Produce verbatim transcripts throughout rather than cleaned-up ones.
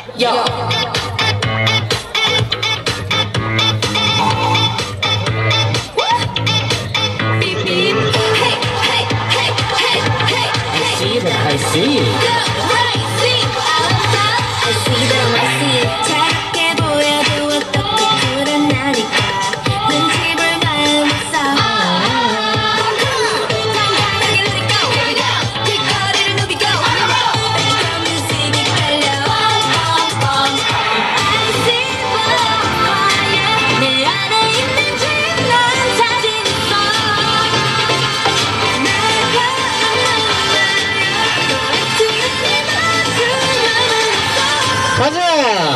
Yo. Beep beep. Hey hey hey hey hey. I see that. I see. I see that. I see. 작게 보여도 어떻게 드러나니까 눈치 볼 마음 없어. 당당하게 let it go. 길거리를 누비고 내 뮤직이 깔려. I see fire. 내 안에 있는지 난 자신 있어. 내가 가자.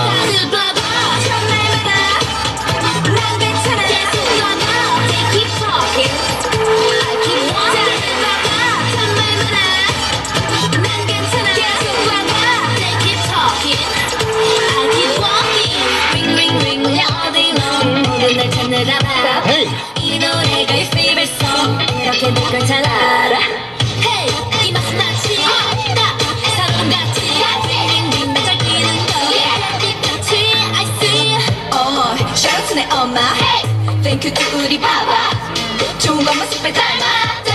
Hey. 이 노래가 your favorite song. 이렇게 될 걸 잘 알아. Hey, 이 맛은 마치 사람 같이 빙빙빙 잘 뛰는 거. 같이 I see. Oh, shout out to 내 엄마. Hey, thank you to 우리 바바. 좋은 것만 습에 닮아.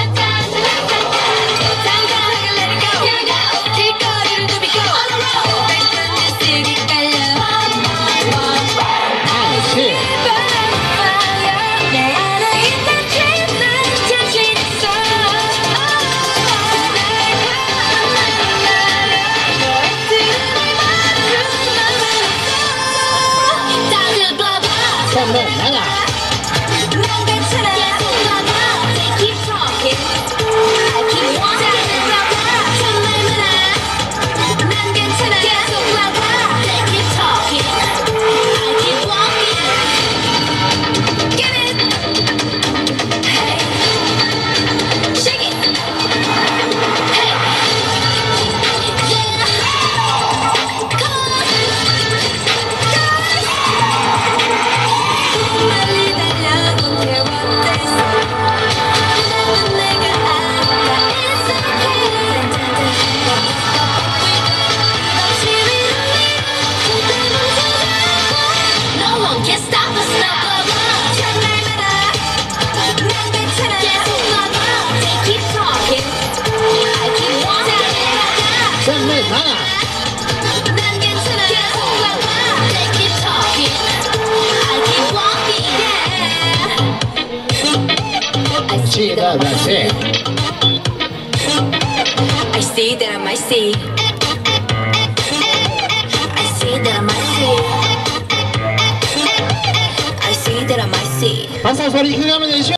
당당하게 let it go. 길거리를 누비고 내 뮤직이 깔려. I see. 내 안에 있는지 난 자신 있어. 다들 봐봐. 선물 나가. 난 괜찮아. They keep talking. I keep walking. 정말 많아. 난 괜찮아. 계속 와봐. They keep talking. I keep walking. Get it. Hey. Shake it. Hey. Yeah. Come on. 빨리 달려고 해왔댔어. 그날은 내가 알아. It's okay. 넌 시리를 No one can stop us now. 정말 많아. 난 괜찮아. 계속 와봐. They keep talking. I keep walking. 선물 나가. 난 괜찮아. 계속 와봐. They keep talking. I keep walking. Yeah. I see that. I see. I see that I might see. I see that I might see. I see that I might see. 박수 소리 크게 하면 되시죠?